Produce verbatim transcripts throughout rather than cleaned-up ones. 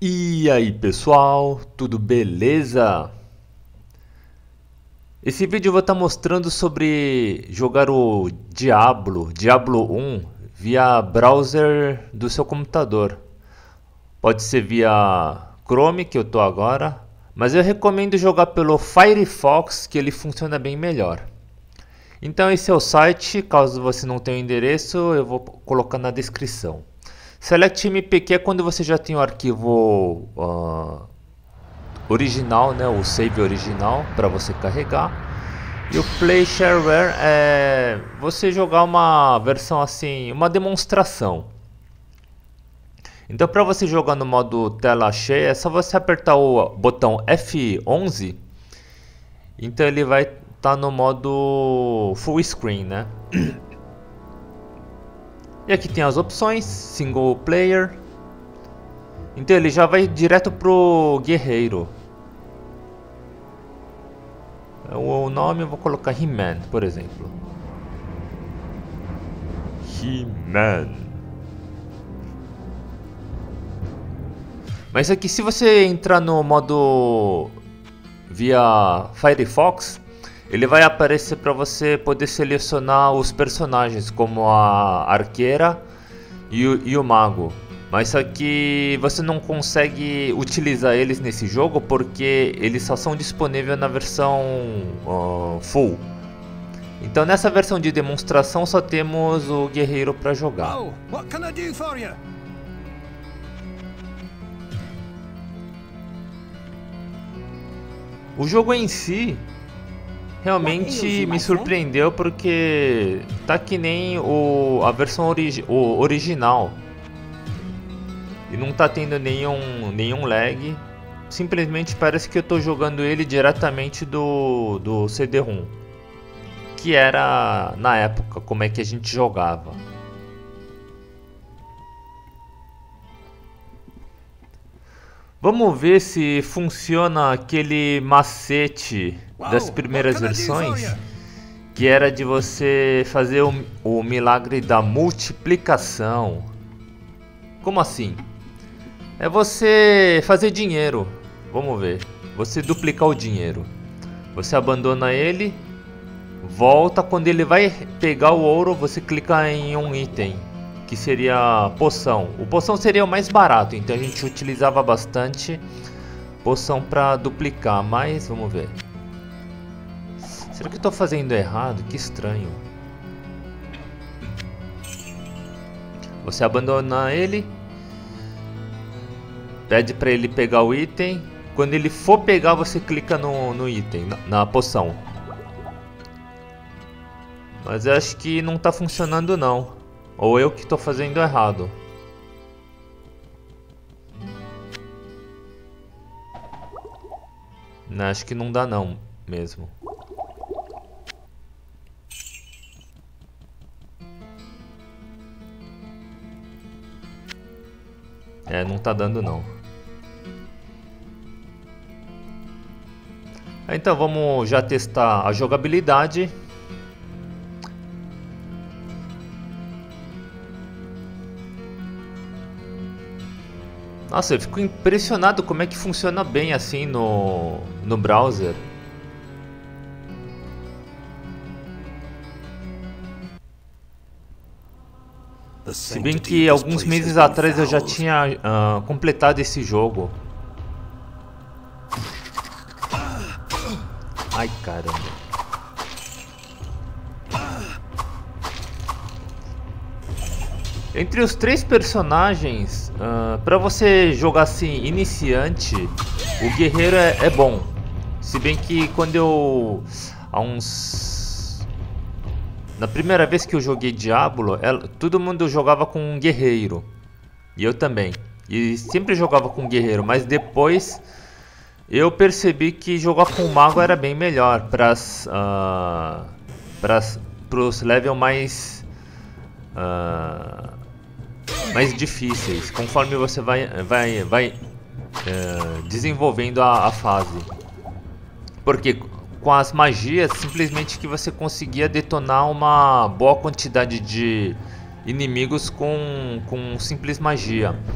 E aí pessoal, tudo beleza? Esse vídeo eu vou estar mostrando sobre jogar o Diablo, Diablo um via browser do seu computador. Pode ser via Chrome, que eu tô agora, mas eu recomendo jogar pelo Firefox, que ele funciona bem melhor. Então esse é o site, caso você não tenha o endereço, eu vou colocar na descrição. Select M P Q é quando você já tem o arquivo uh, original, né, o save original para você carregar. E o Play Shareware é você jogar uma versão assim, uma demonstração. Então para você jogar no modo tela cheia é só você apertar o botão F onze. Então ele vai estar tá no modo full screen, né? E aqui tem as opções, single player. Então ele já vai direto pro guerreiro. O nome eu vou colocar He-Man, por exemplo. He-Man. Mas aqui, se você entrar no modo via Firefox, ele vai aparecer para você poder selecionar os personagens, como a arqueira e o, e o mago. Mas aqui você não consegue utilizar eles nesse jogo porque eles só são disponíveis na versão uh, full. Então nessa versão de demonstração só temos o guerreiro para jogar. Oh, what can I do for you? O jogo em si realmente me surpreendeu porque tá que nem o, a versão origi o original. E não tá tendo nenhum, nenhum lag. Simplesmente parece que eu tô jogando ele diretamente do, do C D ROM. Que era na época, como é que a gente jogava. Vamos ver se funciona aquele macete das primeiras versões, que era de você fazer o, o milagre da multiplicação. Como assim? É você fazer dinheiro. Vamos ver. Você duplicar o dinheiro. Você abandona ele, volta. Quando ele vai pegar o ouro, você clica em um item, que seria poção. O poção seria o mais barato, então a gente utilizava bastante poção para duplicar. Mas vamos ver. Será que eu estou fazendo errado? Que estranho. Você abandona ele, pede para ele pegar o item. Quando ele for pegar, você clica no, no item, na, na poção. Mas eu acho que não está funcionando não. Ou eu que estou fazendo errado. Não, acho que não dá não mesmo. É, não tá dando não. Então vamos já testar a jogabilidade. Nossa, eu fico impressionado como é que funciona bem assim no, no browser. Se bem que alguns meses atrás eu já tinha uh, completado esse jogo. Ai caramba. Entre os três personagens, uh, para você jogar assim, iniciante, o guerreiro é, é bom. Se bem que quando eu... Há uns... Na primeira vez que eu joguei Diablo, ela, todo mundo jogava com um guerreiro. E eu também. E sempre jogava com um guerreiro, mas depois eu percebi que jogar com o mago era bem melhor para uh, os levels mais... Uh, mais difíceis, conforme você vai, vai, vai uh, desenvolvendo a, a fase. Porque com as magias, simplesmente que você conseguia detonar uma boa quantidade de inimigos com, com simples magia.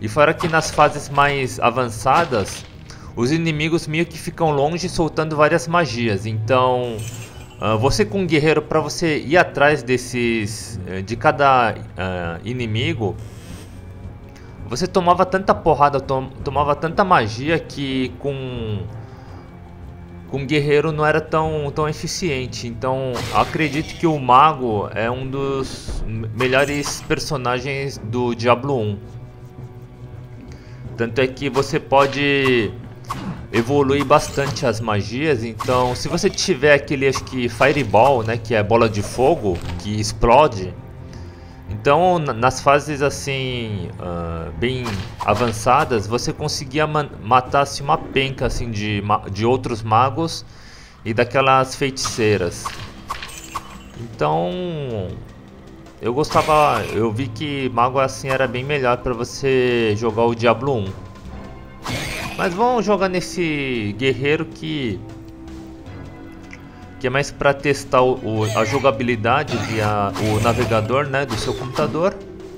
E fora que nas fases mais avançadas, os inimigos meio que ficam longe soltando várias magias. Então, uh, você com um guerreiro, para você ir atrás desses uh, de cada uh, inimigo, você tomava tanta porrada, tom, tomava tanta magia que com com um guerreiro não era tão, tão eficiente. Então acredito que o mago é um dos melhores personagens do Diablo um. Tanto é que você pode evoluir bastante as magias. Então se você tiver aquele, acho que Fireball, né, que é bola de fogo, que explode. Então nas fases assim, uh, bem avançadas, você conseguia matar assim, uma penca assim, de, de outros magos e daquelas feiticeiras. Então eu gostava, eu vi que mago assim era bem melhor para você jogar o Diablo um. Mas vamos jogar nesse guerreiro que que é mais para testar o, o, a jogabilidade via o navegador, né, do seu computador.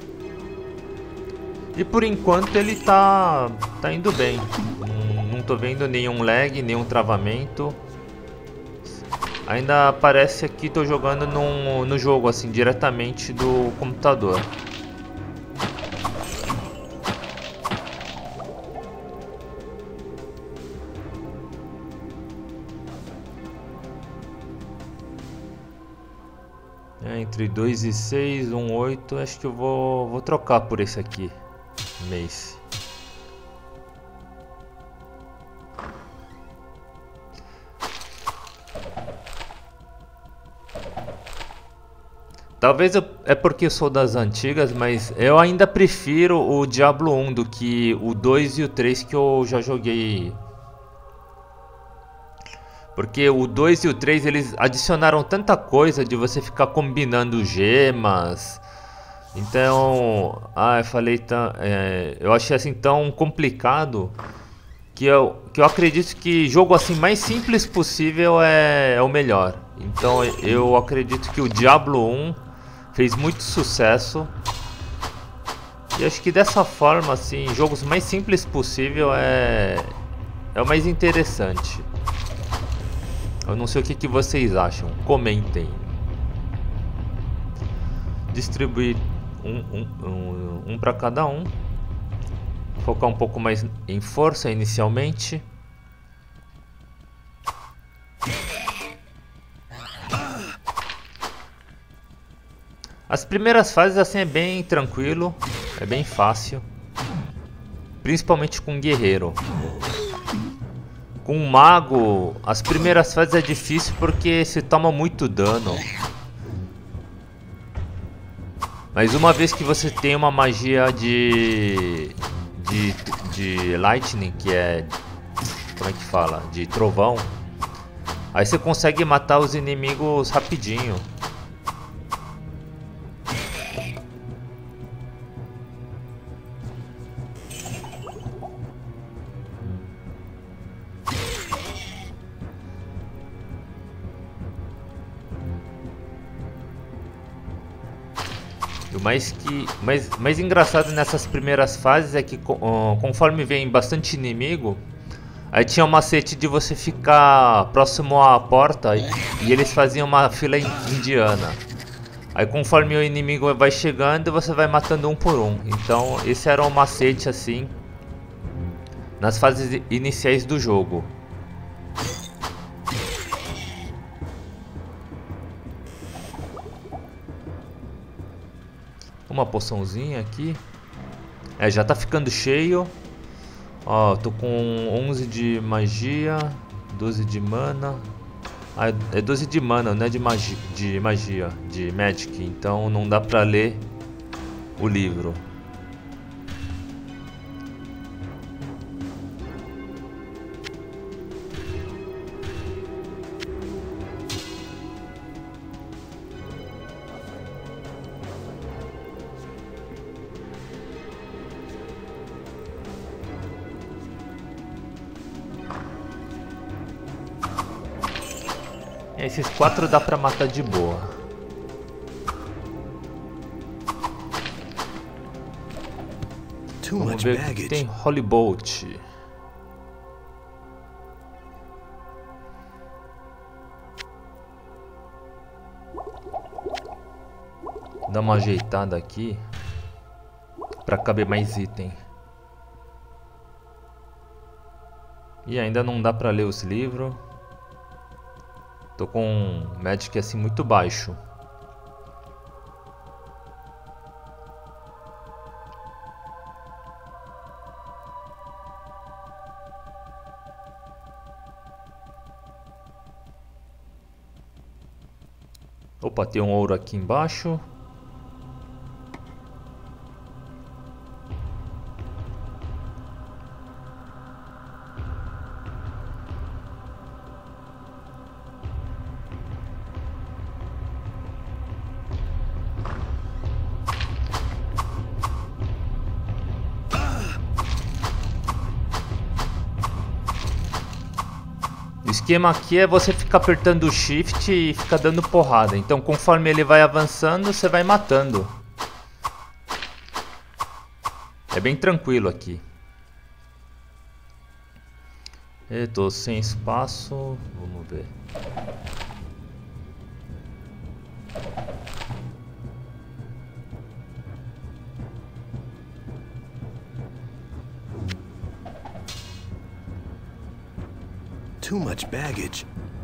E por enquanto ele tá, tá indo bem. Não, não tô vendo nenhum lag, nenhum travamento. Ainda parece que tô jogando num, no jogo assim diretamente do computador. É, entre dois e seis, um oito, acho que eu vou, vou trocar por esse aqui, Mace. Talvez eu, é porque eu sou das antigas, mas eu ainda prefiro o Diablo um do que o dois e o três que eu já joguei. Porque o dois e o três eles adicionaram tanta coisa de você ficar combinando gemas. Então, ah, eu falei tão, é, eu achei assim tão complicado que eu, que eu acredito que jogo assim mais simples possível é, é o melhor. Então eu acredito que o Diablo um fez muito sucesso. E acho que dessa forma assim, jogos mais simples possível é, é o mais interessante. Eu não sei o que, que vocês acham. Comentem. Distribuir um, um, um, um para cada um. Focar um pouco mais em força inicialmente. As primeiras fases assim é bem tranquilo. É bem fácil. Principalmente com guerreiro. Com um mago, as primeiras fases é difícil porque se toma muito dano. Mas uma vez que você tem uma magia de, de, de lightning, que é, como é que fala? De trovão. Aí você consegue matar os inimigos rapidinho. O mais, que, mais, mais engraçado nessas primeiras fases é que uh, conforme vem bastante inimigo, aí tinha um macete de você ficar próximo à porta e, e eles faziam uma fila indiana. Aí conforme o inimigo vai chegando, você vai matando um por um. Então esse era um macete assim nas fases iniciais do jogo. Uma poçãozinha aqui. É, já tá ficando cheio. Ó, tô com onze de magia, doze de mana. Ah, é doze de mana, não é de magia, de magia, de magic. Então não dá pra ler o livro. Esses quatro dá pra matar de boa. Vamos ver o que tem. Holy Bolt. Dá uma ajeitada aqui para caber mais item. E ainda não dá para ler os livros. Tô com um Magic assim muito baixo. Opa, tem um ouro aqui embaixo. O esquema aqui é você ficar apertando o shift e ficar dando porrada. Então conforme ele vai avançando, você vai matando. É bem tranquilo aqui. Eu tô sem espaço. Vamos ver. Too much baggage.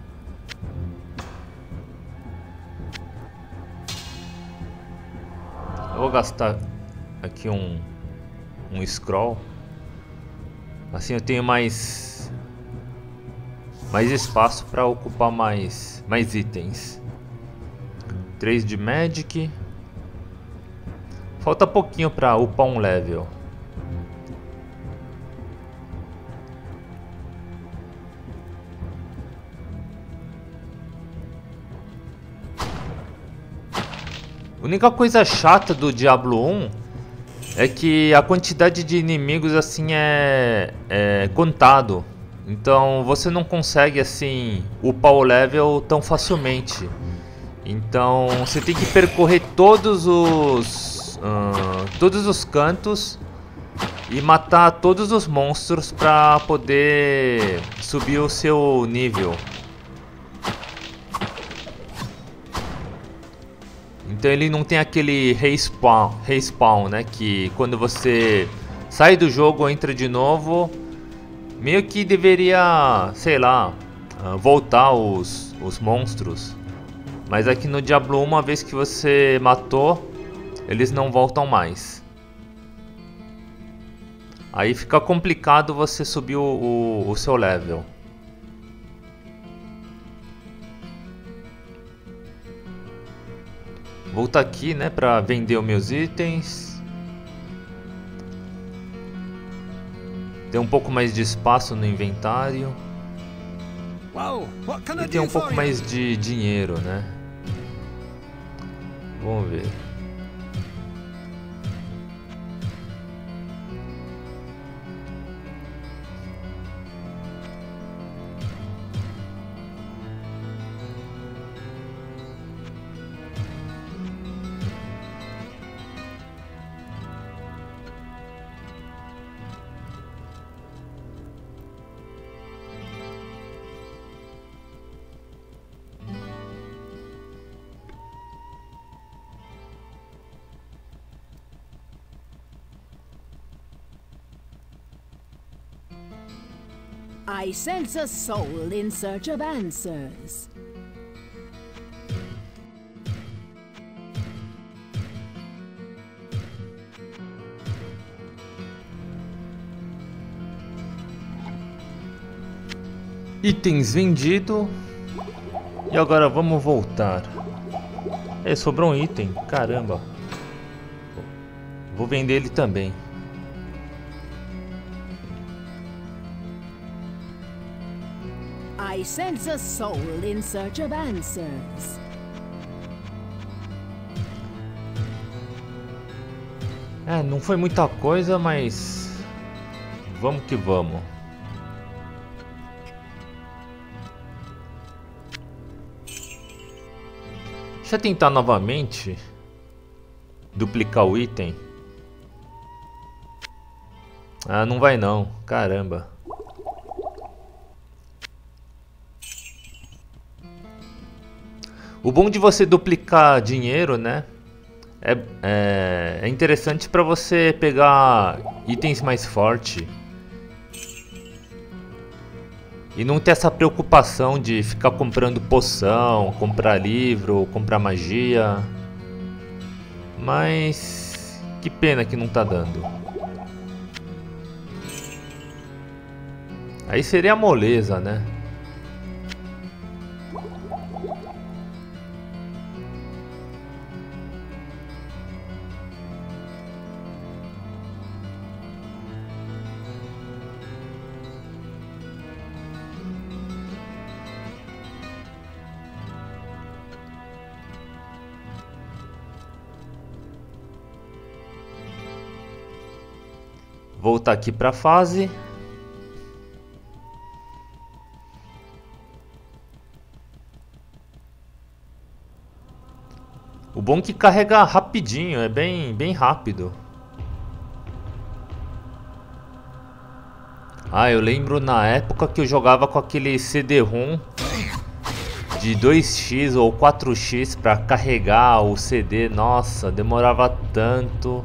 Eu vou gastar aqui um um scroll. Assim eu tenho mais mais espaço para ocupar mais mais itens. três de Magic. Falta pouquinho para upar um level. A única coisa chata do Diablo um é que a quantidade de inimigos assim é, é contado. Então você não consegue assim upar o level tão facilmente. Então você tem que percorrer todos os uh, todos os cantos e matar todos os monstros para poder subir o seu nível. Então ele não tem aquele respawn, respawn, né? Que quando você sai do jogo ou entra de novo, meio que deveria, sei lá, voltar os, os monstros. Mas aqui no Diablo um, uma vez que você matou, eles não voltam mais. Aí fica complicado você subir o, o, o seu level. Voltar aqui, né, para vender os meus itens. Ter um pouco mais de espaço no inventário. E ter um pouco mais de dinheiro, né? Vamos ver. I sense a soul in search of answers. Itens vendido. E agora vamos voltar. É, sobrou um item, caramba. Vou vender ele também. I sense a soul in search of answers. É, não foi muita coisa, mas vamos que vamos. Deixa eu tentar novamente duplicar o item. Ah, não vai não. Caramba. O bom de você duplicar dinheiro, né? É, é, é interessante para você pegar itens mais fortes. E não ter essa preocupação de ficar comprando poção, comprar livro, comprar magia. Mas que pena que não tá dando. Aí seria moleza, né? Voltar aqui para a fase. O bom é que carrega rapidinho, é bem, bem rápido. Ah, eu lembro na época que eu jogava com aquele C D-ROM de dois x ou quatro x para carregar o C D. Nossa, demorava tanto.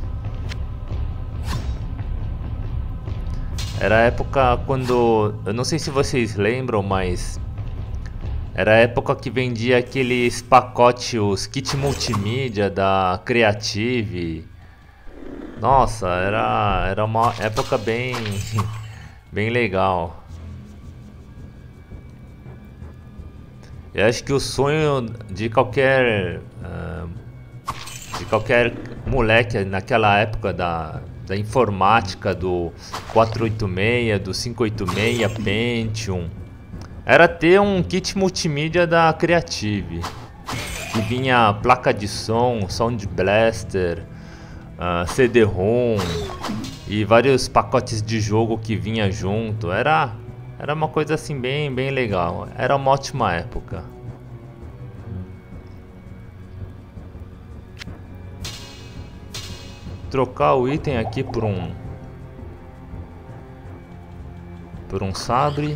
Era a época quando... Eu não sei se vocês lembram, mas... Era a época que vendia aqueles pacotes, os kit multimídia da Creative. Nossa, era, era uma época bem... bem legal. Eu acho que o sonho de qualquer... Uh, de qualquer moleque naquela época da... da informática, do quatrocentos e oitenta e seis, do quinhentos e oitenta e seis, Pentium, era ter um kit multimídia da Creative, que vinha placa de som, Sound Blaster, uh, C D-ROM e vários pacotes de jogo que vinha junto. Era, era uma coisa assim bem, bem legal. Era uma ótima época. Trocar o item aqui por um por um sabre.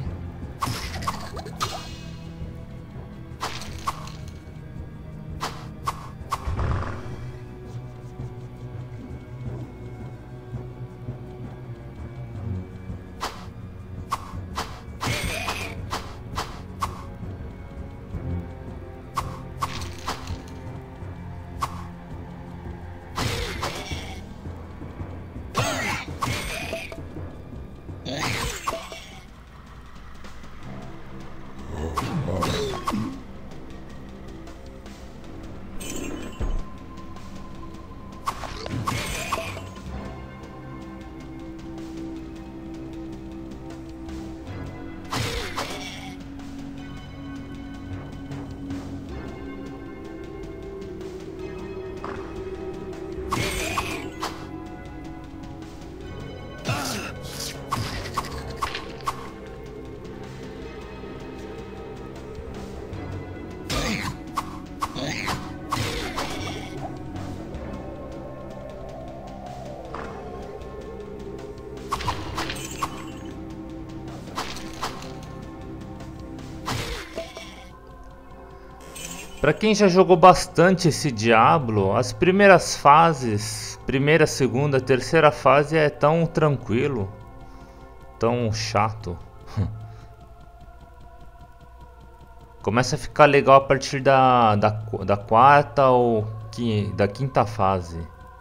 Para quem já jogou bastante esse Diablo, as primeiras fases, primeira, segunda, terceira fase é tão tranquilo, tão chato. Começa a ficar legal a partir da, da, da quarta ou que, da quinta fase.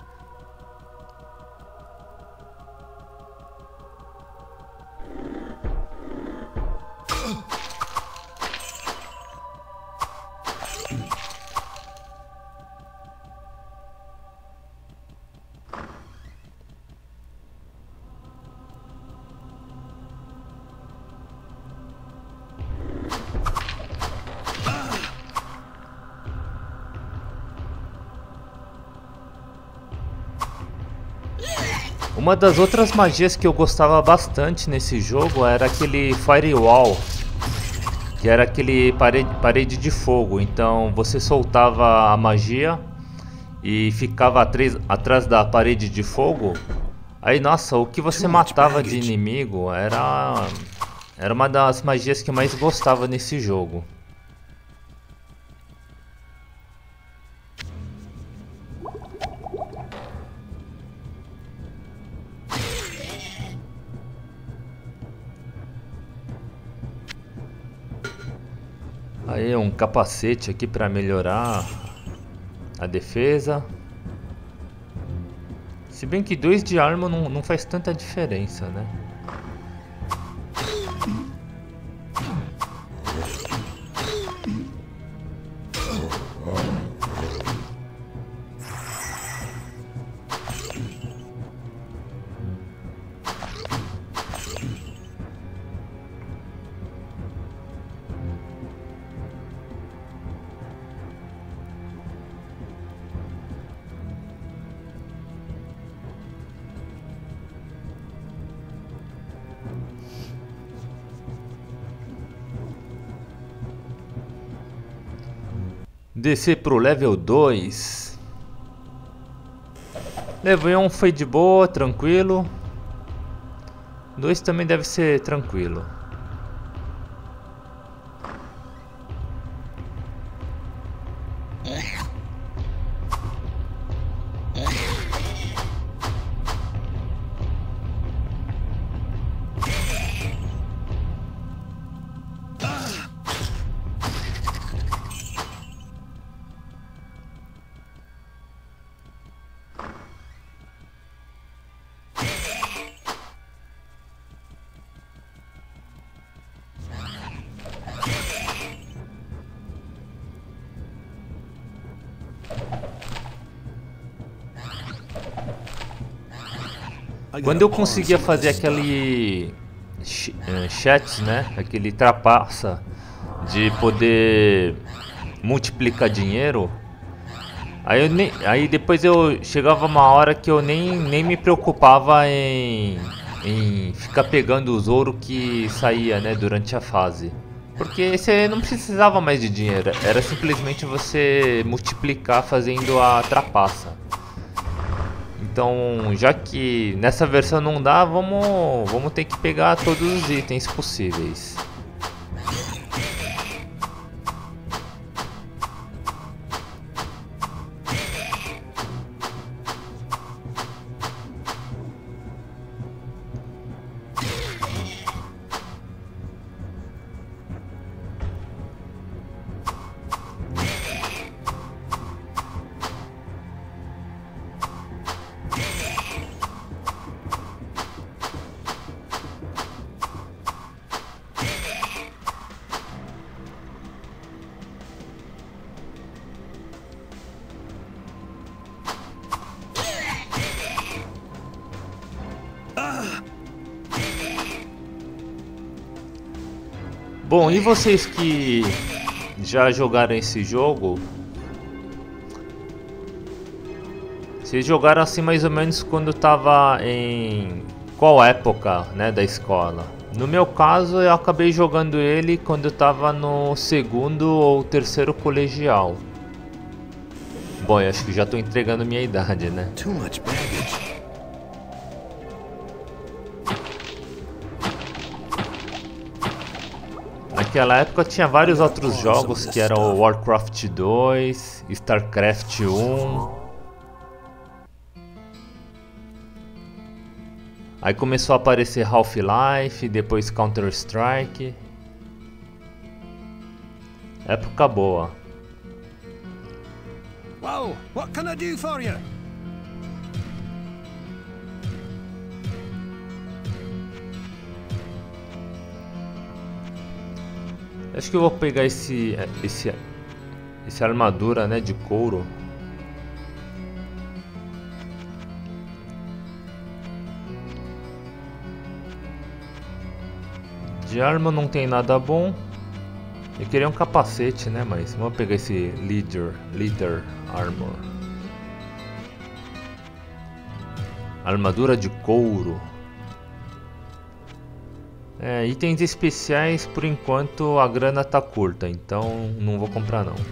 Uma das outras magias que eu gostava bastante nesse jogo era aquele Firewall, que era aquele parede, parede de fogo. Então você soltava a magia e ficava atrás, atrás da parede de fogo. Aí, nossa, o que você matava de inimigo era... Era uma das magias que eu mais gostava nesse jogo. Aí um capacete aqui para melhorar a defesa. Se bem que dois de arma não, não faz tanta diferença, né? Descer pro level dois. Level um foi de boa, tranquilo. dois também deve ser tranquilo. Quando eu conseguia fazer aquele chat, né, aquele trapaça de poder multiplicar dinheiro, aí, eu nem, aí depois eu chegava uma hora que eu nem, nem me preocupava em, em ficar pegando os ouro que saía, né, durante a fase. Porque você não precisava mais de dinheiro, era simplesmente você multiplicar fazendo a trapaça. Então, já que nessa versão não dá, vamos, vamos ter que pegar todos os itens possíveis. Bom, e vocês que já jogaram esse jogo? Vocês jogaram assim mais ou menos quando tava em qual época, né, da escola? No meu caso, eu acabei jogando ele quando eu tava no segundo ou terceiro colegial. Bom, eu acho que já tô entregando minha idade, né? Too much baggage. Naquela época tinha vários outros jogos que eram Warcraft dois, Starcraft um. Aí começou a aparecer Half-Life, depois Counter-Strike. Época boa. Whoa, what can I do for you? Acho que eu vou pegar esse esse esse armadura, né, de couro. De arma não tem nada bom. Eu queria um capacete, né, mas vamos pegar esse leader, leader armor. Armadura de couro. É, itens especiais, por enquanto a grana tá curta, então não vou comprar não.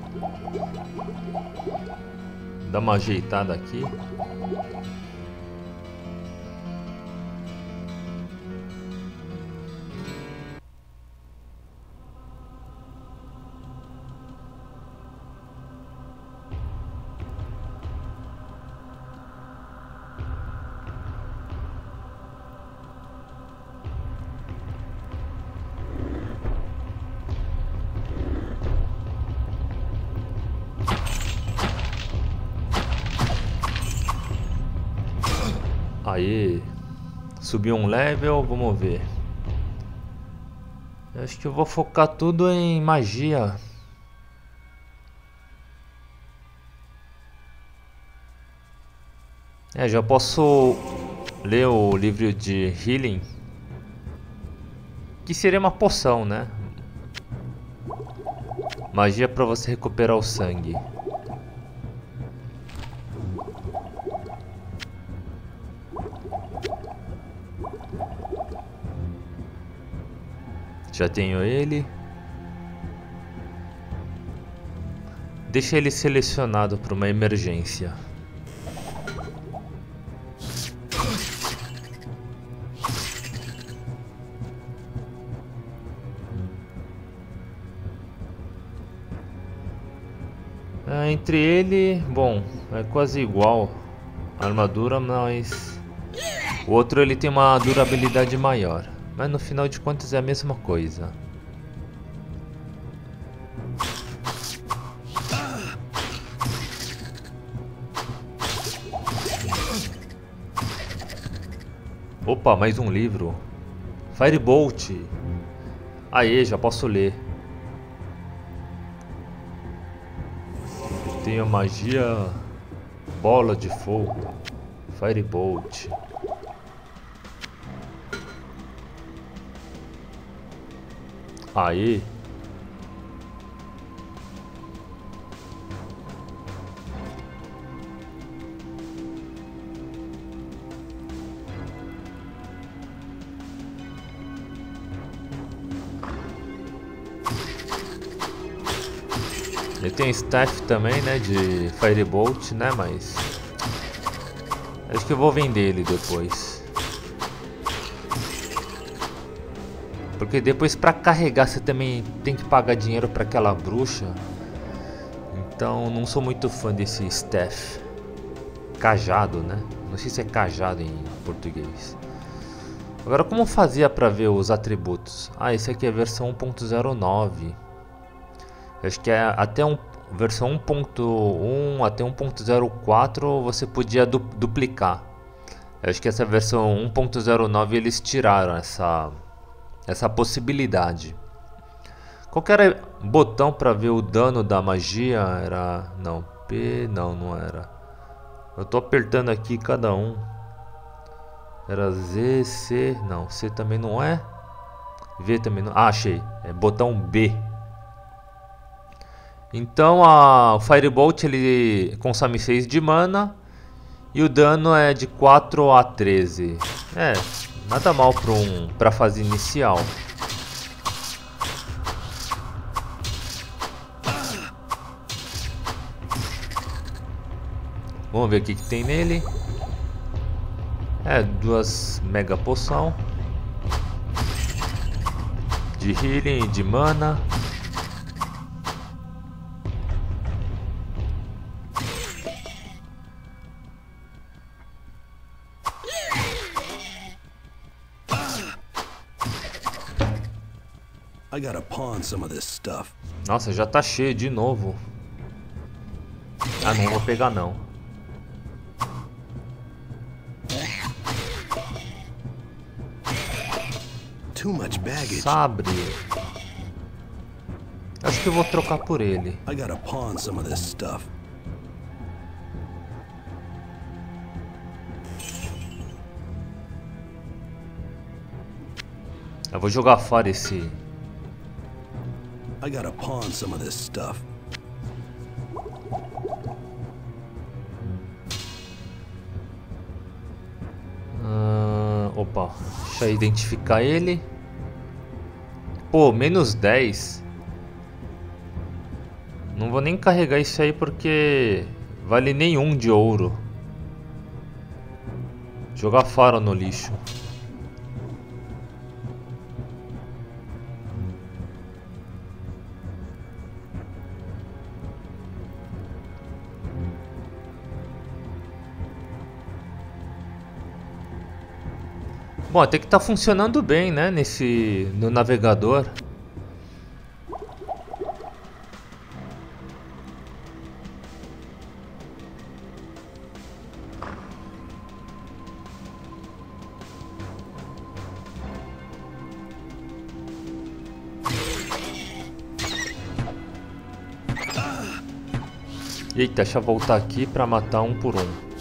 Dá uma ajeitada aqui. Aí, subiu um level, vamos ver. Eu acho que eu vou focar tudo em magia. É, já posso ler o livro de Healing, que seria uma poção, né? Magia para você recuperar o sangue. Já tenho ele. Deixa ele selecionado para uma emergência. É, entre ele, bom, é quase igual a armadura, mas o outro ele tem uma durabilidade maior. Mas no final de contas é a mesma coisa. Opa, mais um livro. Firebolt. Aê, já posso ler. Tenho a magia bola de fogo. Firebolt. Aí. Ele tem staff também, né, de Firebolt, né, mas acho que eu vou vender ele depois. Porque depois pra carregar você também tem que pagar dinheiro pra aquela bruxa. Então não sou muito fã desse staff. Cajado, né? Não sei se é cajado em português. Agora como fazia pra ver os atributos? Ah, esse aqui é a versão um ponto zero nove. Acho que é até um, versão um ponto um até um ponto zero quatro você podia du duplicar. Acho que essa versão um ponto zero nove eles tiraram essa... essa possibilidade. Qualquer botão para ver o dano da magia era... Não, P... Não, não era. Eu tô apertando aqui cada um. Era Z, C... Não, C também não é. V também não... Ah, achei. É botão B. Então a... o Firebolt ele consome seis de mana. E o dano é de quatro a treze. É... Nada mal para um, para fase inicial. Vamos ver o que, que tem nele. É, duas mega poção de healing e de mana. I gotta pawn some of this stuff. Nossa, já tá cheio de novo. Ah, não vou pegar não. Too much baggage. Sabre. Acho que eu vou trocar por ele. I gotta pawn some of this stuff. Eu vou jogar fora esse. I gotta pawn some of this stuff. Uh, opa, deixa eu identificar ele. Pô, menos dez. Não vou nem carregar isso aí porque vale nenhum de ouro. Jogar fora no lixo. Bom, até que tá funcionando bem, né, nesse no navegador. Eita, deixa eu voltar aqui pra matar um por um.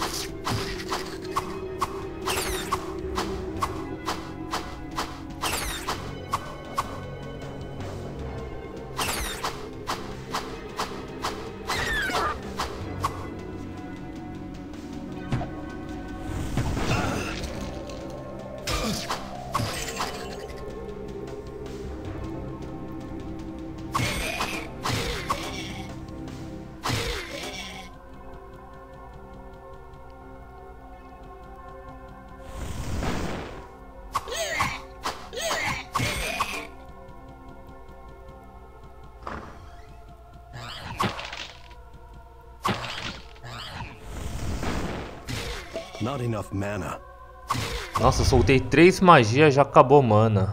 Not enough mana. Nossa, soltei três magias, já acabou mana.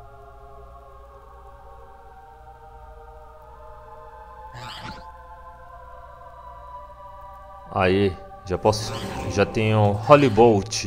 Aí, já posso, já tenho Holy Bolt.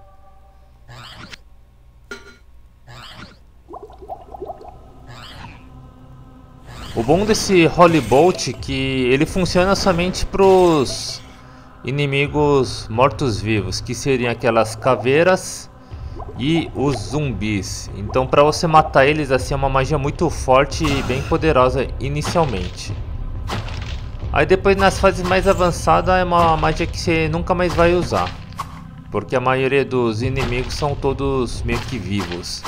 O bom desse Holy Bolt é que ele funciona somente pros inimigos mortos-vivos, que seriam aquelas caveiras e os zumbis. Então, para você matar eles, assim, é uma magia muito forte e bem poderosa inicialmente. Aí depois, nas fases mais avançadas, é uma magia que você nunca mais vai usar, porque a maioria dos inimigos são todos meio que vivos.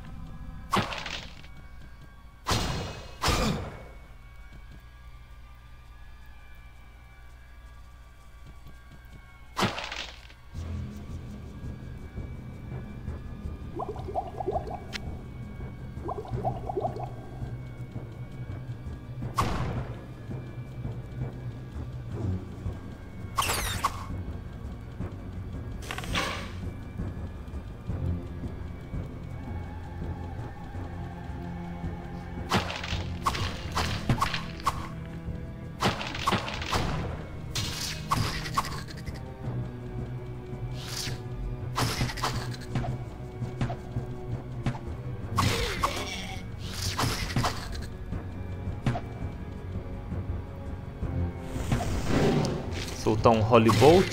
Soltar um Holy Bolt.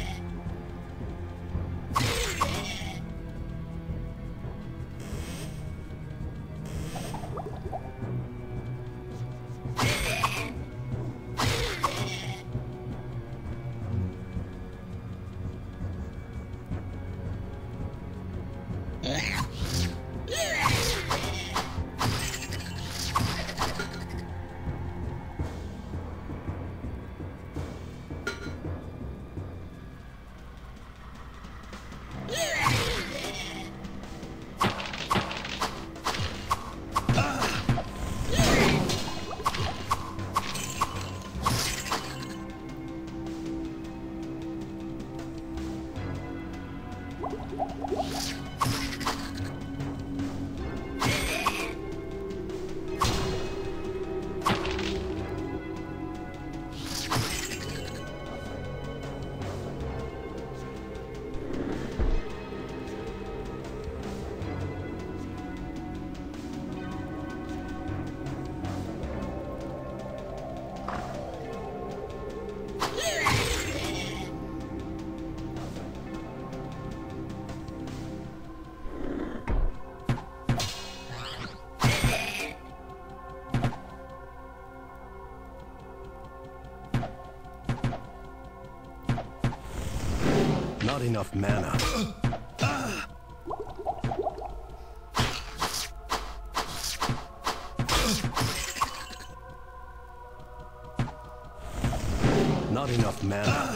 Not enough mana. Not enough mana.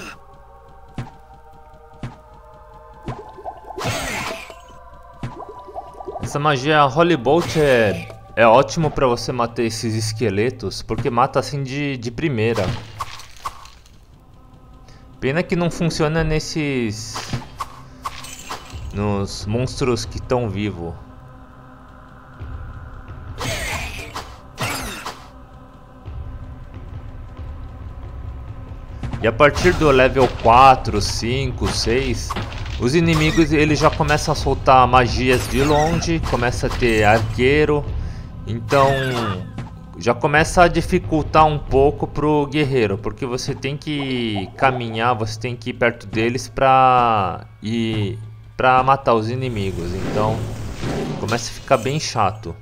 Essa magia Holy Bolt é, é ótimo pra você matar esses esqueletos, porque mata assim de, de primeira. Pena que não funciona nesses... nos monstros que estão vivos. E a partir do level quatro, cinco, seis, os inimigos eles já começam a soltar magias de longe, começa a ter arqueiro, então já começa a dificultar um pouco pro guerreiro, porque você tem que caminhar, você tem que ir perto deles pra ir para matar os inimigos, então começa a ficar bem chato.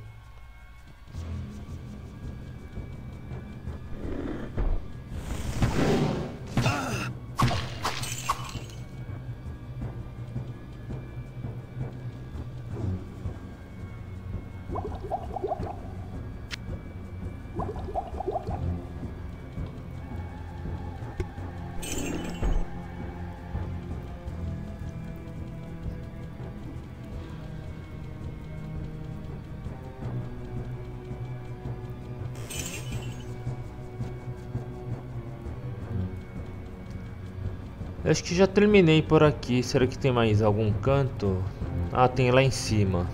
Eu acho que já terminei por aqui. Será que tem mais algum canto? Ah, tem lá em cima.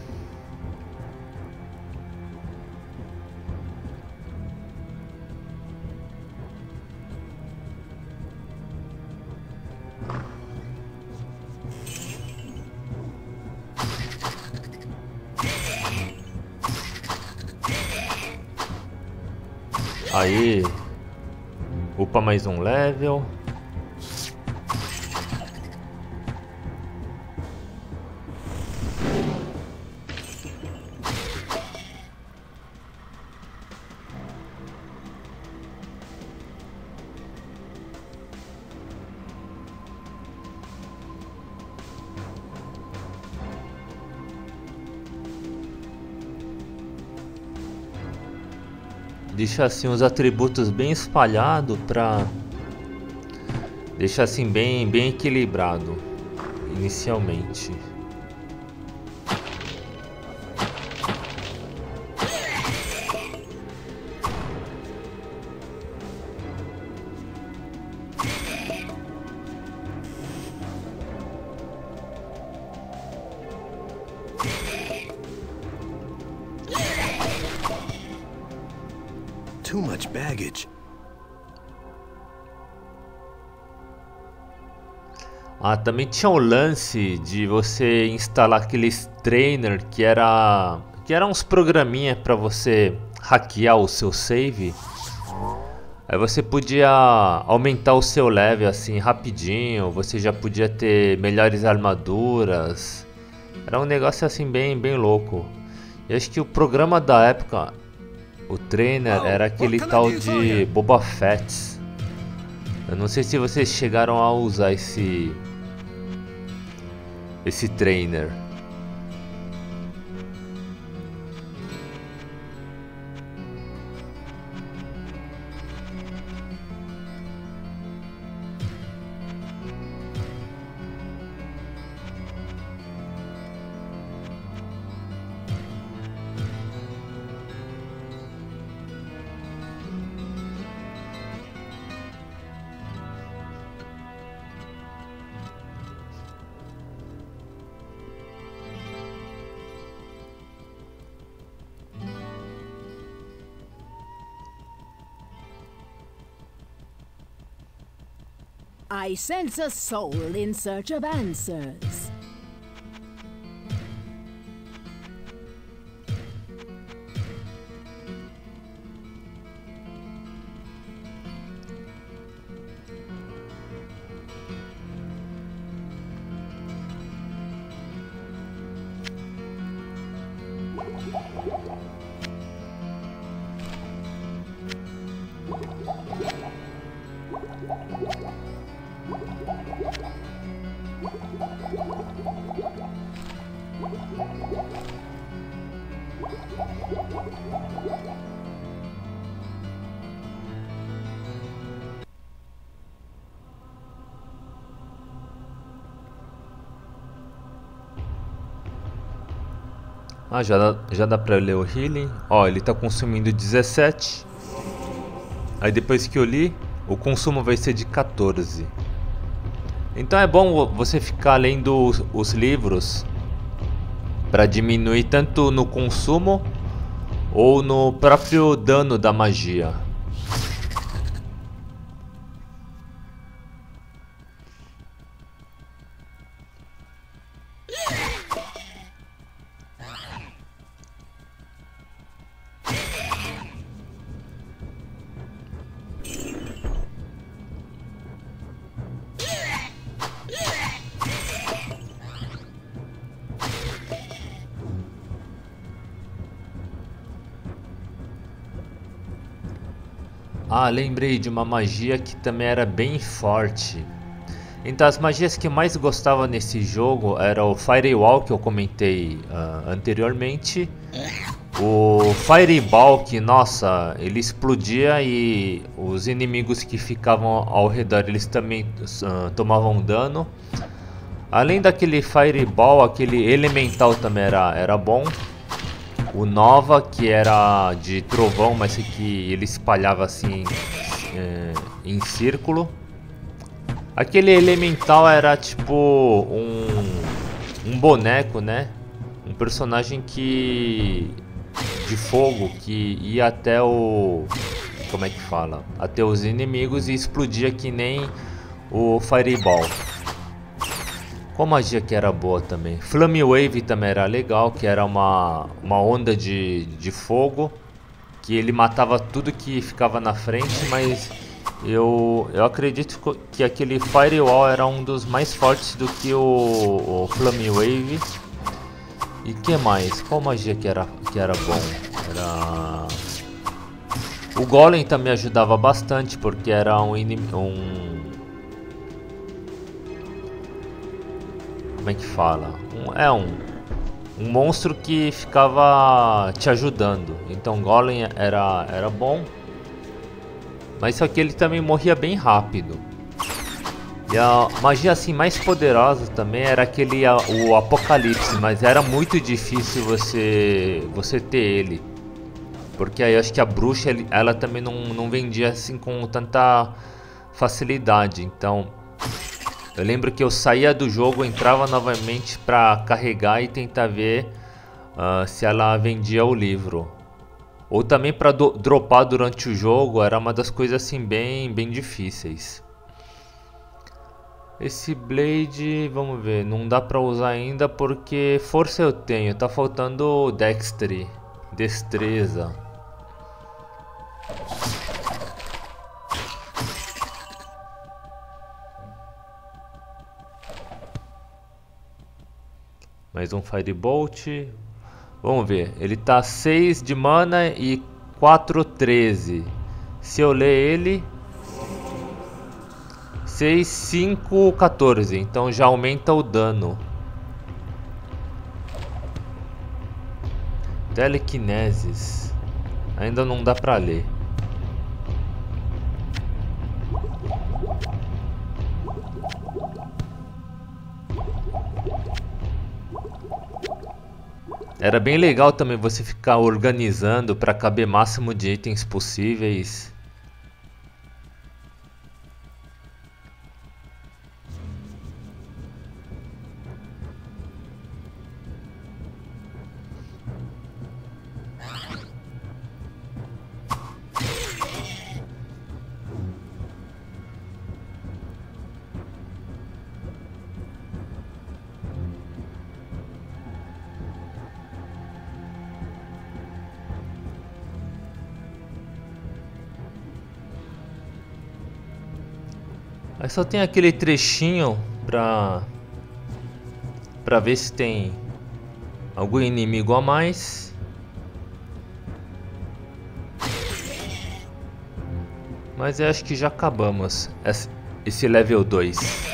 Aí, upa mais um level. Deixa assim os atributos bem espalhados para deixar assim bem bem equilibrado inicialmente. Too much baggage. Ah, também tinha o lance de você instalar aqueles trainer que era que eram uns programinha para você hackear o seu save. Aí você podia aumentar o seu level assim rapidinho, você já podia ter melhores armaduras. Era um negócio assim bem bem louco. E acho que o programa da época, o trainer, era aquele tal de Boba Fett. Eu não sei se vocês chegaram a usar esse esse trainer. I sense a soul in search of answers. Ah, já dá, já dá pra ler o healing. Ó, ele tá consumindo dezessete. Aí depois que eu li, o consumo vai ser de quatorze. Então é bom você ficar lendo os, os livros para diminuir tanto no consumo ou no próprio dano da magia. Ah, lembrei de uma magia que também era bem forte. Então as magias que eu mais gostava nesse jogo era o Firewall, que eu comentei uh, anteriormente. O Fireball, que nossa, ele explodia e os inimigos que ficavam ao redor eles também uh, tomavam dano. Além daquele Fireball, aquele Elemental também era, era bom. O Nova, que era de trovão, mas que ele espalhava assim é, em círculo. Aquele Elemental era tipo um, um boneco, né? Um personagem que de fogo que ia até o... como é que fala? Até os inimigos e explodia que nem o Fireball. Qual magia que era boa também? Flame Wave também era legal, que era uma, uma onda de, de fogo, que ele matava tudo que ficava na frente, mas eu, eu acredito que aquele Firewall era um dos mais fortes do que o, o Flame Wave. E que mais? Qual magia que era, que era bom? Era... O Golem também ajudava bastante, porque era um inimigo... Um... Como é que fala? Um, é um, um monstro que ficava te ajudando. Então Golem era, era bom. Mas só que ele também morria bem rápido. E a magia assim mais poderosa também era aquele a, o Apocalipse. Mas era muito difícil você, você ter ele. Porque aí eu acho que a bruxa ela também não, não vendia assim com tanta facilidade. Então... eu lembro que eu saía do jogo, entrava novamente para carregar e tentar ver uh, se ela vendia o livro. Ou também para dropar durante o jogo, era uma das coisas assim bem, bem difíceis. Esse Blade, vamos ver, não dá para usar ainda porque força eu tenho, tá faltando Dexterity, destreza. Mais um Firebolt. Vamos ver. Ele tá seis de mana e quatro, treze. Se eu ler ele... seis, cinco, quatorze. Então já aumenta o dano. Telekinesis. Ainda não dá pra ler. Era bem legal também você ficar organizando para caber máximo de itens possíveis. Aí só tem aquele trechinho pra, pra ver se tem algum inimigo a mais. Mas eu acho que já acabamos esse level dois.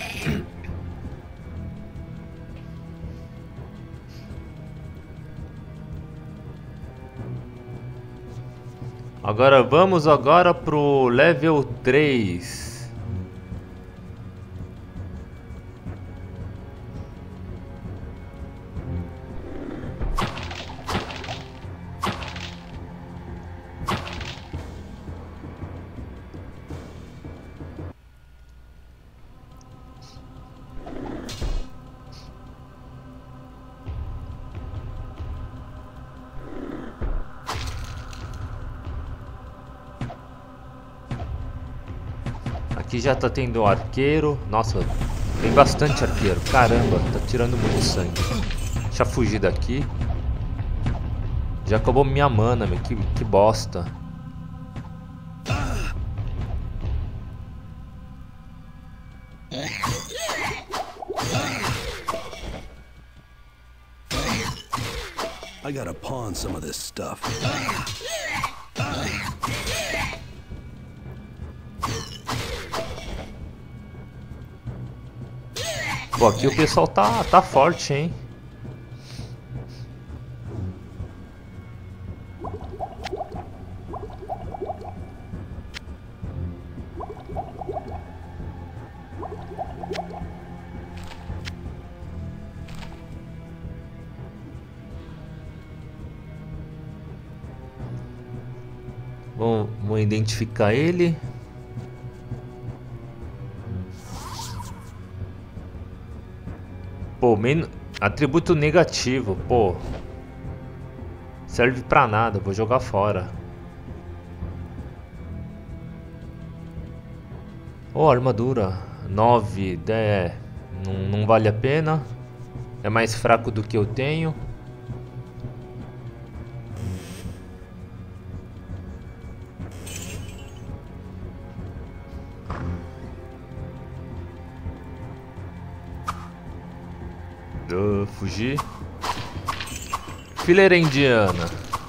Agora vamos agora pro level três. Aqui já tá tendo arqueiro. Nossa, tem bastante arqueiro. Caramba, tá tirando muito sangue. Deixa eu fugir daqui. Já acabou minha mana, meu. Que, que bosta. I gotta pawn some of this stuff. Pô, aqui o pessoal tá, tá forte, hein? Vamos, vamos identificar ele. Pô, men... atributo negativo, pô. Serve pra nada, vou jogar fora. Oh, armadura. nove, dez. Não, não vale a pena. É mais fraco do que eu tenho. Uh, fugir. Fileira indiana.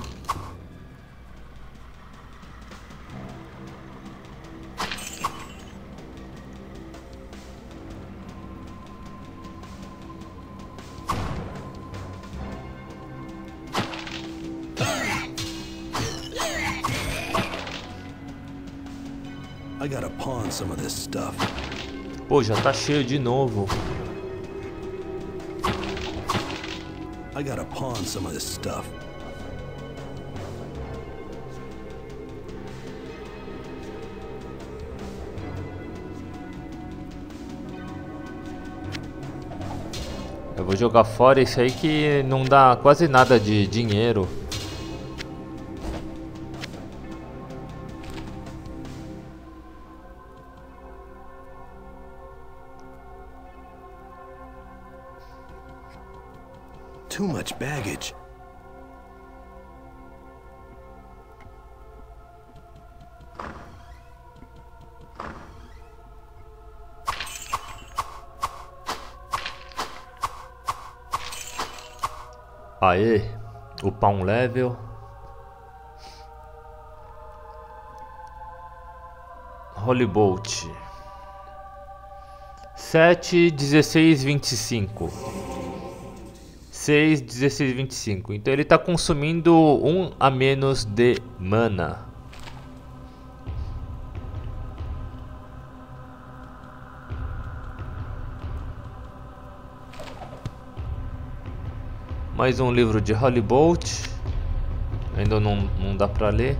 I gotta pawn some of this stuff. Pô, já tá cheio de novo. I gotta pawn some of this stuff. Eu vou jogar fora esse aí que não dá quase nada de dinheiro. Too much baggage. Aê, upar um level. Holy Bolt. sete, dezesseis, vinte e cinco. seis, dezesseis, vinte e cinco. Então ele está consumindo um a menos de mana. Mais um livro de Holy Bolt. Ainda não, não dá para ler.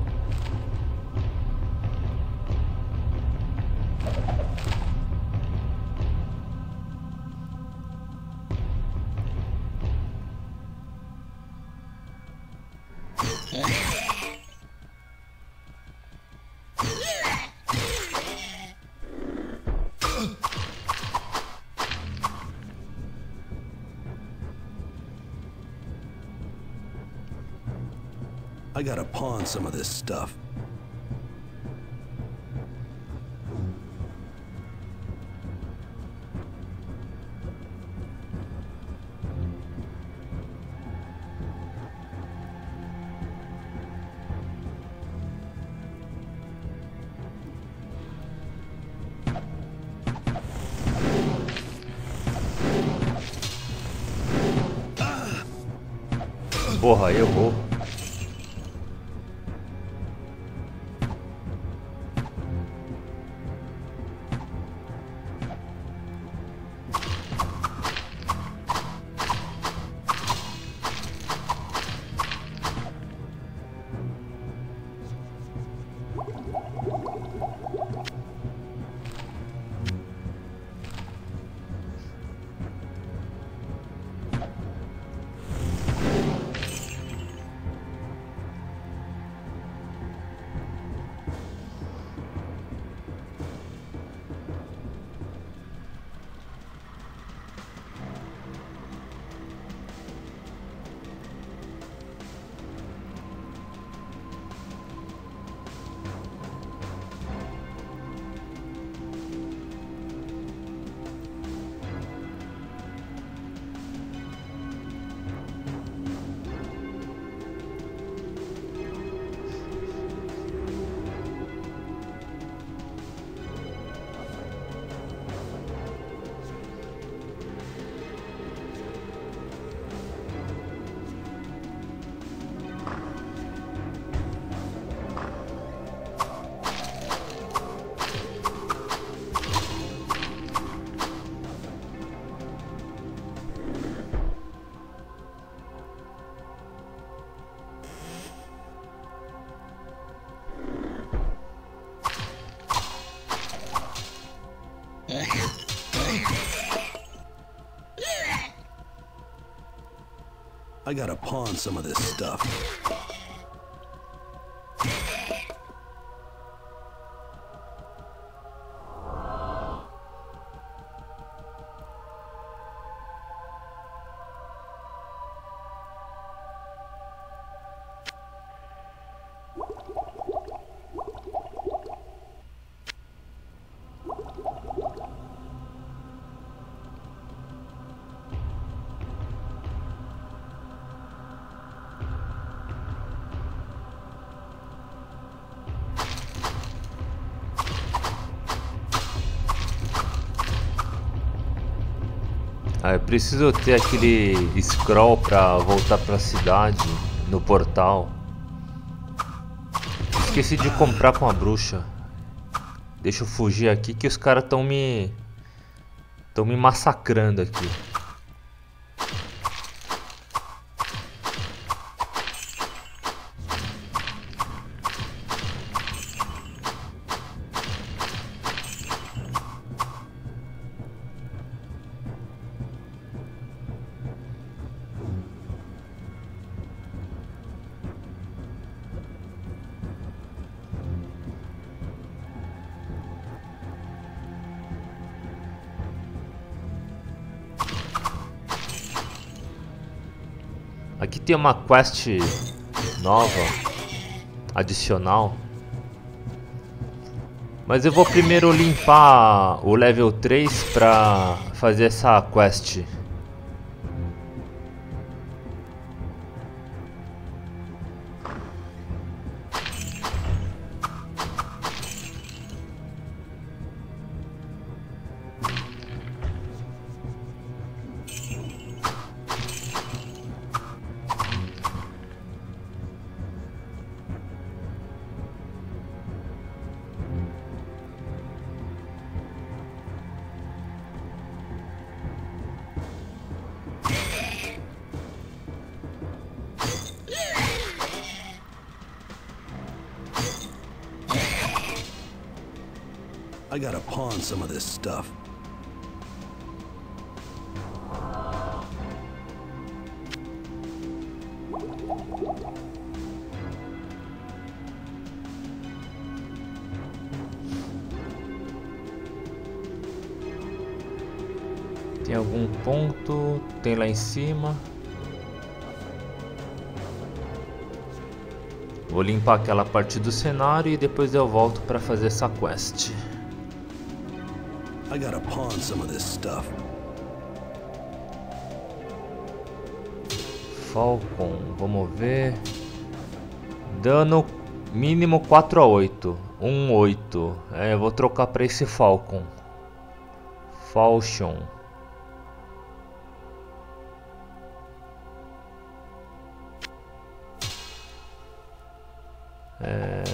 I gotta pawn some of this stuff. Porra, eu vou. I gotta pawn some of this stuff. Ah, eu preciso ter aquele scroll pra voltar pra cidade no portal. Esqueci de comprar com a bruxa. Deixa eu fugir aqui que os caras estão me estão me massacrando aqui. Aqui tem uma quest nova, adicional. Mas eu vou primeiro limpar o level três pra fazer essa quest. I gotta pawn some of this stuff. Tem algum ponto? Tem lá em cima. Vou limpar aquela parte do cenário e depois eu volto para fazer essa quest. I gotta pawn some of this stuff. Falcon, vamos ver. Dano mínimo quatro a oito. um oito. É, eu vou trocar para esse Falcon. Falchion. É...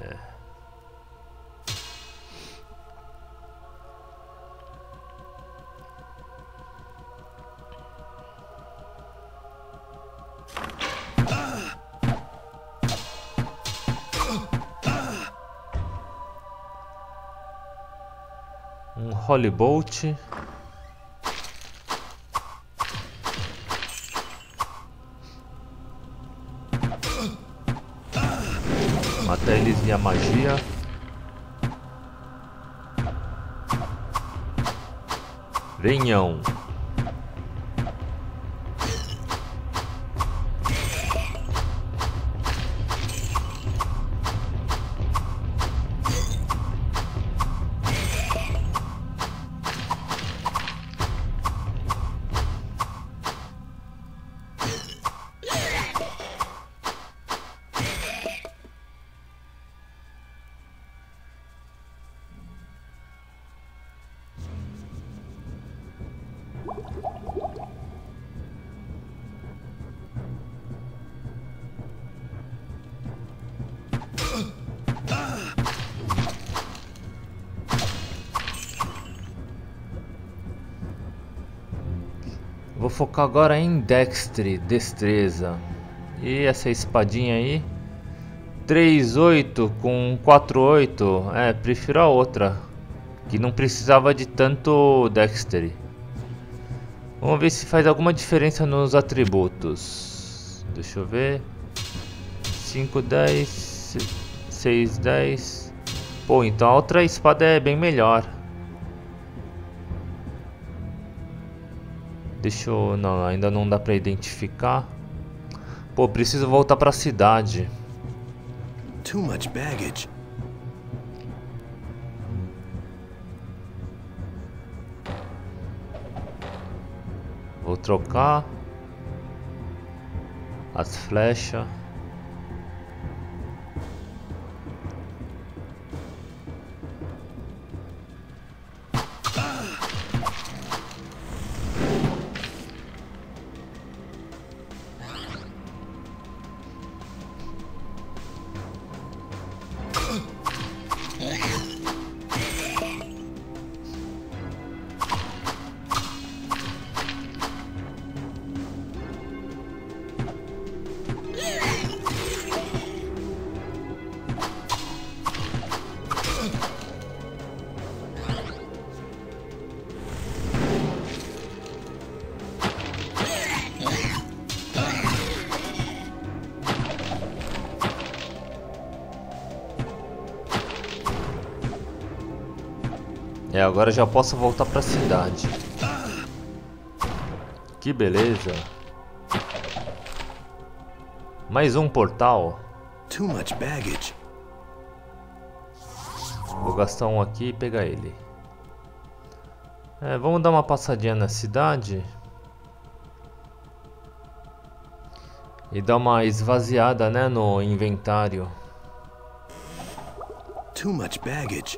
Um Holy Bolt. Mata eles via magia. Venham. Vou focar agora em Dextre, destreza. E essa espadinha aí, três oito com quatro oito. É, prefiro a outra. que não precisava de tanto Dexterity. Vamos ver se faz alguma diferença nos atributos. Deixa eu ver. cinco, dez, seis, dez. Pô, então a outra espada é bem melhor. Deixa eu... Não, ainda não dá pra identificar. Pô, preciso voltar pra cidade. Too much baggage. Vou trocar as flechas. É, agora já posso voltar pra cidade. Que beleza. Mais um portal. Too much baggage. Vou gastar um aqui e pegar ele. É, vamos dar uma passadinha na cidade. E dar uma esvaziada, né, no inventário. Too much baggage.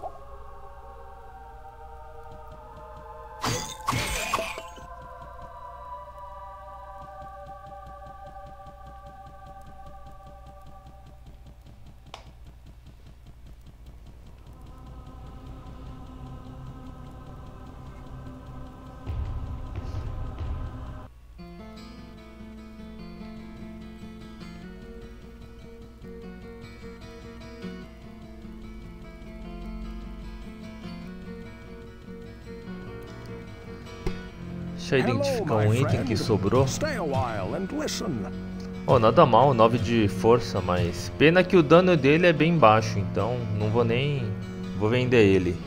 Deixa eu identificar um item que sobrou. Stay a while and listen. Oh, nada mal, nove de força, mas pena que o dano dele é bem baixo, então não vou nem... vou vender ele.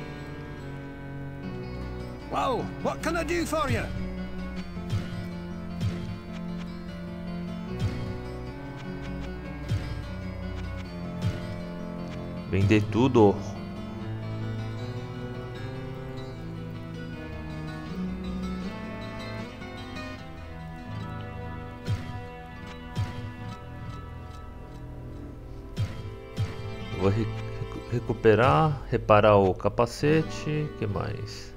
Well, what can I do for you? Vender tudo. Vou re recuperar, reparar o capacete, que mais?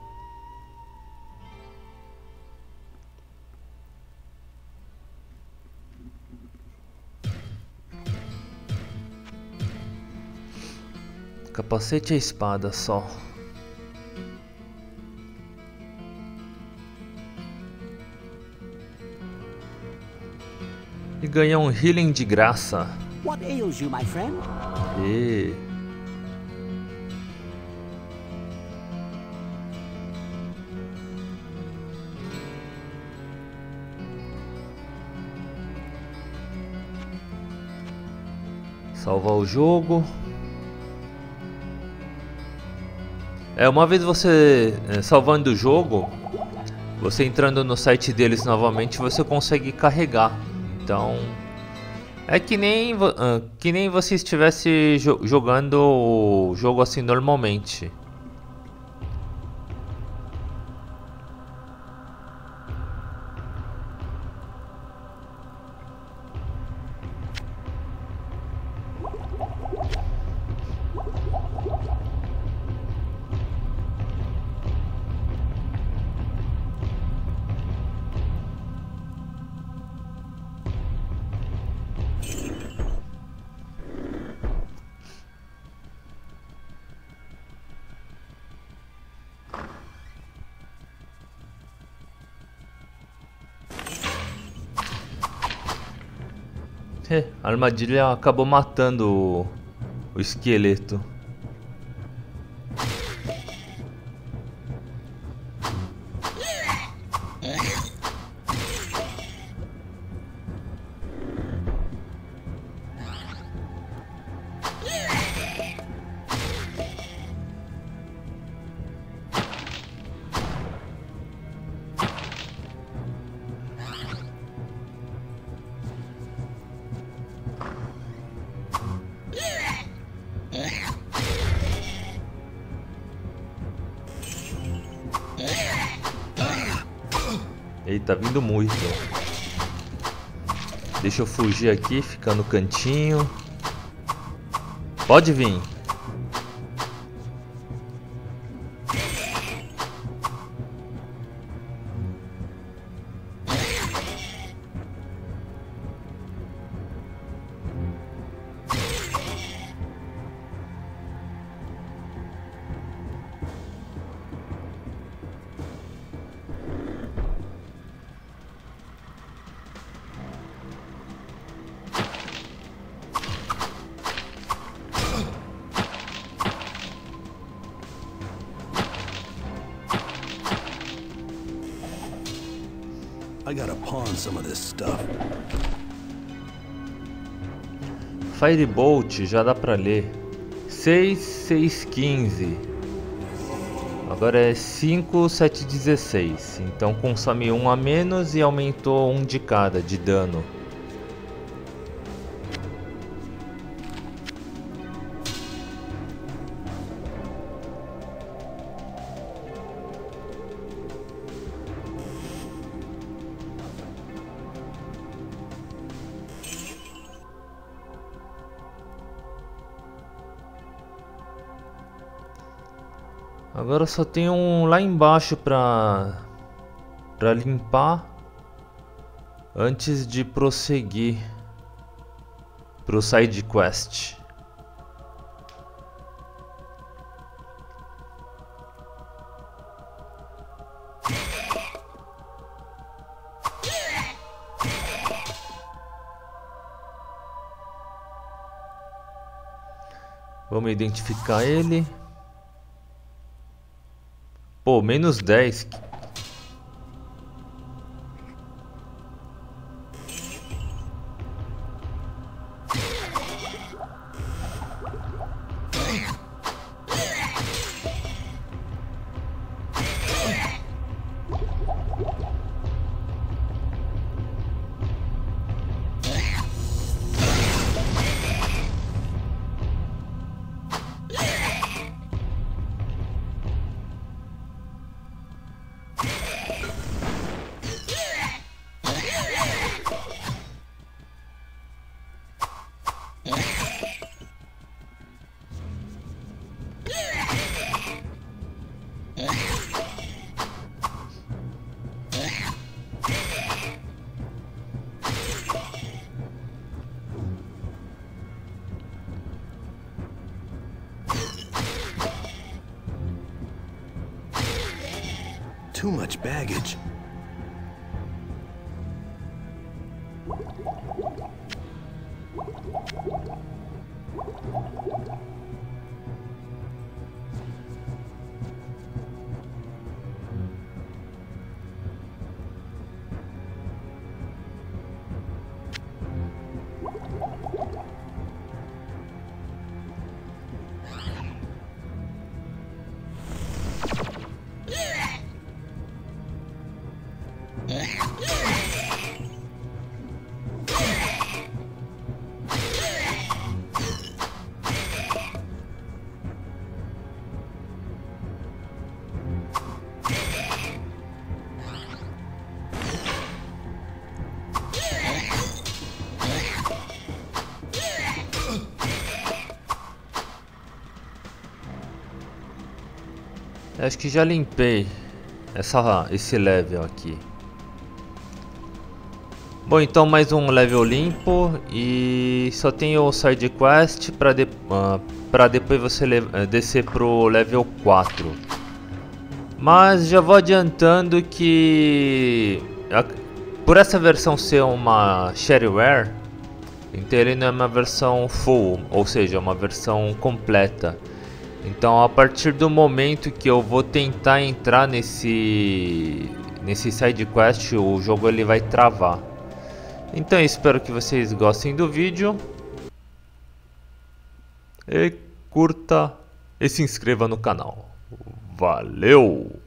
Capacete e espada só. E ganhar um healing de graça. What ails you, my friend? E... salvar o jogo. É, uma vez você é, salvando o jogo, você entrando no site deles novamente, você consegue carregar. Então, é que nem, uh, que nem você estivesse jo jogando o jogo assim normalmente. A armadilha acabou matando o, o esqueleto. Eita, tá vindo muito. Deixa eu fugir aqui, ficar no cantinho. Pode vir. I gotta pawn some of this stuff. Firebolt já dá pra ler. seis, seis, quinze. Agora é cinco, sete, dezesseis. Então consome um a menos e aumentou um de cada de dano. Agora só tem um lá embaixo pra, pra limpar antes de prosseguir pro side quest. Vamos identificar ele. Pô, menos dez. Too much baggage. Acho que já limpei essa, esse level aqui. Bom, então mais um level limpo e só tem o side quest para de, uh, para depois você uh, descer pro level quatro. Mas já vou adiantando que a, por essa versão ser uma shareware, então ele não é uma versão full, ou seja, uma versão completa. Então a partir do momento que eu vou tentar entrar nesse nesse side quest, o jogo ele vai travar. Então eu espero que vocês gostem do vídeo e curta e se inscreva no canal. Valeu!